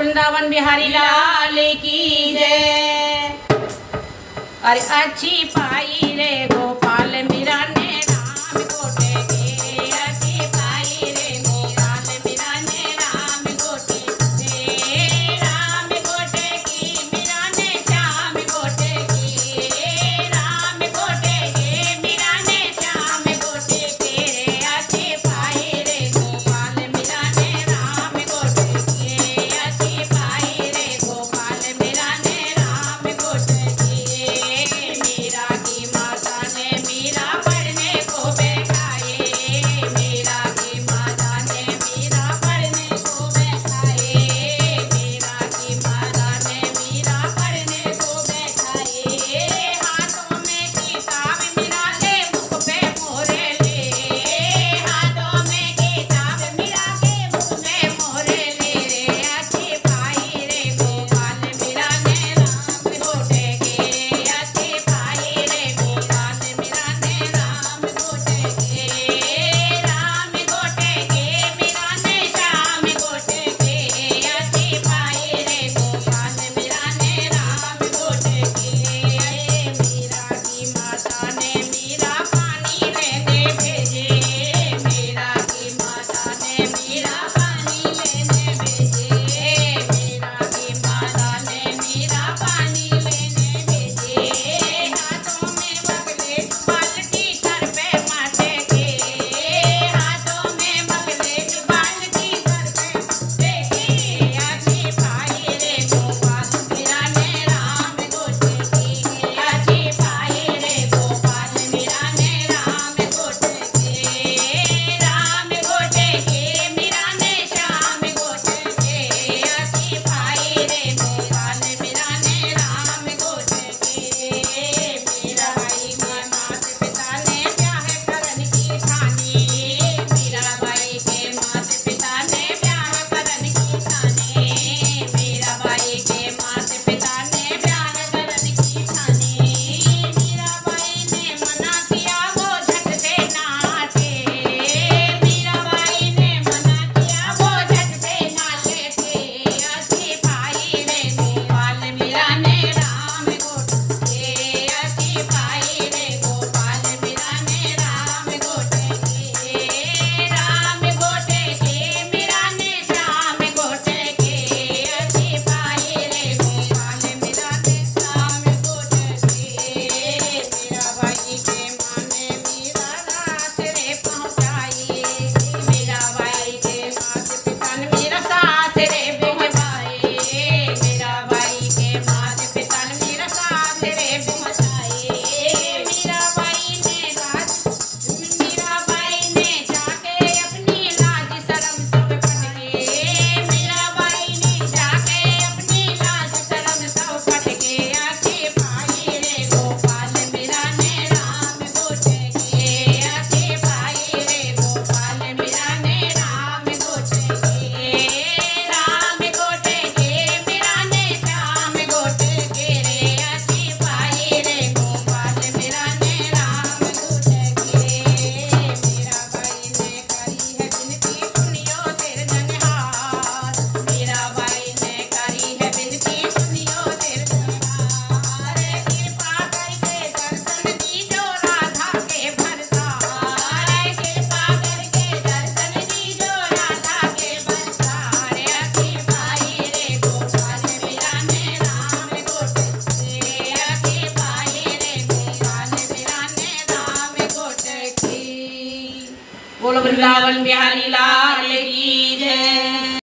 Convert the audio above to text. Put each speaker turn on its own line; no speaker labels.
वृंदावन बिहारी लाल की जय। अरे अच्छी पाई रे गोपाल मीरा ने राम गोटे के, अच्छी पाई रे गोपाल मीरा ने राम गोटे के, राम गोटे की मीरा ने श्याम गोटे की, राम गोटे के मीरा ने श्याम गोटे के रे, अच्छी पाई रे गोपाल मीरा ने राम गोटे के, अच्छी पाई रे गोपाल मीरा ने राम गोटे के। मीरा की माता ने मीरा पढ़ने को बैठाए, मीरा की माता ने मीरा पढ़ने को बैठाए, मीरा की माता ने मीरा पढ़ने को बैठाए। हाथों में किताब मीरा के मुख पे मोहरे ले, हाथों में किताब मीरा के मुख पे मोहरे ले रे, अच्छी पाई रे गोपाल मीरा ने राम गोटे के, अच्छी पाई रे गोपाल मीरा ने राम गोटे के, राम गोटे के मीरा ने श्याम गोटे के, अच्छी पाई रे गोपाल मीरा ने राम गोटे के। मीरा की माता ने मीरा पानी लेने भेजे, मीरा की माता ने मीरा पानी लेने भेजे, मीरा की माता ने मीरा पानी लेने भेजे। हाथों में बगले बाल्टी सर पे माथे के, हाथों में बगले बाल्टी सर पे माथे के, अच्छी पाई रे गोपाल मीरा ने राम गोटे के, अच्छी पाई रे गोपाल मीरा ने राम गोटे के, राम गोटे के मीरा ने श्याम गोटे के, अच्छी पाई रे गोपाल मीरा ने राम गोटे के। मीरा बाई के माता पिता ने ब्याह करन की ठानी, मीरा बाई के माता पिता ने ब्याह करन की ठानी, मीरा बाई के माता पिता ने ब्याह करन की ठानी। मीरा बाई ने मना किया वो झट से नाचे, मीरा बाई ने मना किया वो झट से नाचे थे, अच्छी पाई रे गोपाल मीरा ने राम गोटे के, अच्छी पाई रे गोपाल मीरा ने राम गोटे के, राम गोटे के मीरा ने श्याम गोटे के, अच्छी पाई रे गोपाल मीरा ने श्याम गोटे के। मीरा बाई के माँ ने मीरा रात रे पहुँचाई, मीरा बाई के माता पिता ने मीरा साथ रे बिठवाए, मीरा बाई के माता पिता ने मीरा साथ रे बिठाए। मीरा बाई ने जाके अपनी लाज शर्म सब फटके, मीरा बाई ने जाके अपनी लाज शर्म सब फटके, अच्छी पाई रे गोपाल मीरा ने राम गोटे के, अच्छी पाई रे गोपाल मीरा ने राम गोटे के, राम गोटे के मीरा ने श्याम गोटे के रे, अच्छी पाई रे गोपाल मीरा ने राम गोटे के। मीरा बाई ने करी है विनती सुनियो तेर जनहार, मीरा बाई ने करी है विनती सुनियो तेर जनहार, कृपा करके दर्शन दीजो राधा के भरतार, कृपा करके दर्शन दीजो राधा के भरतार, अच्छी पाई रे गोपाल मीरा ने राम गोटे के, अच्छी पाई रे गोपाल मीरा ने राम गोटे की। बोलो वृंदावन बिहारी लाल की जय।